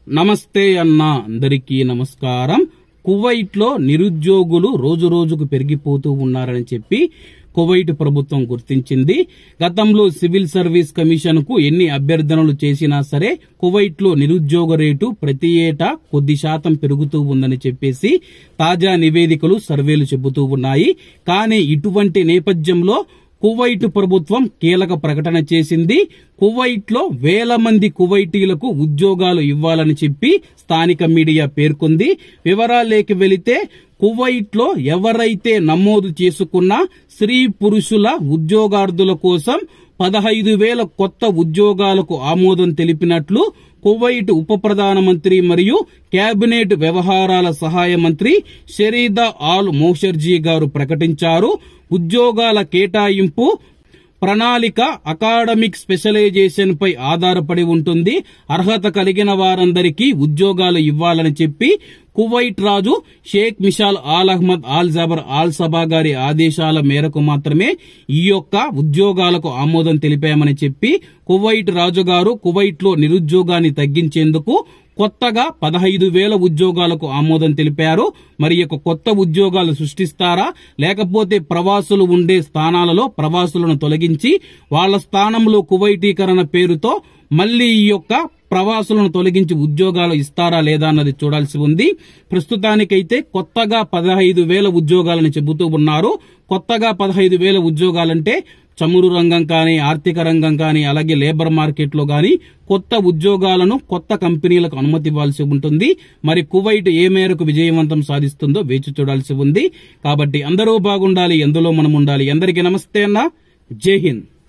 నమస్తే అన్న అందరికీ నమస్కారం. కువైట్ లో నిరుద్యోగులు రోజు రోజుకు పెరిగిపోతూ ఉన్నారని చెప్పి కువైట్ ప్రభుత్వం గుర్తించింది. గతంలో సివిల్ సర్వీస్ కమిషన్ కు ఎన్ని అభ్యర్థనలు చేసినా సరే కువైట్ లో నిరుద్యోగ రేటు ప్రతి ఏటా కొద్ది శాతం పెరుగుతూ ఉందని చెప్పేసి తాజా నివేదికలు సర్వేలు చెబుతూ ఉన్నాయి. కానీ ఇటువంటి నేపథ్యంలో కువైట్ ప్రభుత్వం కీలక ప్రకటన చేసింది. కువైట్ లో వేల మంది కువైటీలకు ఉద్యోగాలు ఇవ్వాలని చెప్పి స్థానిక మీడియా పేర్కొంది. వివరాల్లోకి వెళితే కువైట్ లో ఎవరైతే నమోదు చేసుకున్న స్త్రీ పురుషుల ఉద్యోగార్థుల కోసం 15,000 కొత్త ఉద్యోగాలకు ఆమోదం తెలిపినట్లు కువైట్ ఉప ప్రధానమంత్రి మరియు కేబినెట్ వ్యవహారాల సహాయ మంత్రి షరీదా ఆల్ మోషర్జీ గారు ప్రకటించారు. ఉద్యోగాల కేటాయింపు ప్రణాళిక అకాడమిక్ స్పెషలైజేషన్ పై ఆధారపడి ఉంటుంది. అర్హత కలిగిన వారందరికీ ఉద్యోగాలు ఇవ్వాలని చెప్పి కువైట్ రాజు Sheikh Mishal Al Ahmad Al Jaber Al Sabah గారి ఆదేశాల మేరకు మాత్రమే ఈ యొక్క ఉద్యోగాలకు ఆమోదం తెలిపామని చెప్పి కువైట్ రాజుగారు కువైట్ లో నిరుద్యోగాన్ని తగ్గించేందుకు కొత్తగా 15,000 ఉద్యోగాలకు ఆమోదం తెలిపారు. మరి కొత్త ఉద్యోగాలు సృష్టిస్తారా, లేకపోతే ప్రవాసులు ఉండే స్థానాలలో ప్రవాసులను తొలగించి వాళ్ళ స్థానంలో కువైటీకరణ పేరుతో మళ్లీ ఈ యొక్క ప్రవాసులను తొలగించి ఉద్యోగాలు ఇస్తారా లేదా అన్నది చూడాల్సి ఉంది. ప్రస్తుతానికైతే కొత్తగా 15,000 ఉద్యోగాలని చెబుతూ ఉన్నారు. కొత్తగా 15,000 ఉద్యోగాలంటే చమురు రంగం కానీ, ఆర్థిక రంగం కానీ, అలాగే లేబర్ మార్కెట్ లో గానీ కొత్త ఉద్యోగాలను కొత్త కంపెనీలకు అనుమతి ఇవ్వాల్సి ఉంటుంది. మరి కువైట్ ఏ మేరకు విజయవంతం సాధిస్తుందో వేచి చూడాల్సి ఉంది. కాబట్టి అందరూ బాగుండాలి, ఎందులో మనం ఉండాలి. అందరికీ నమస్తే అన్న, జై హింద్.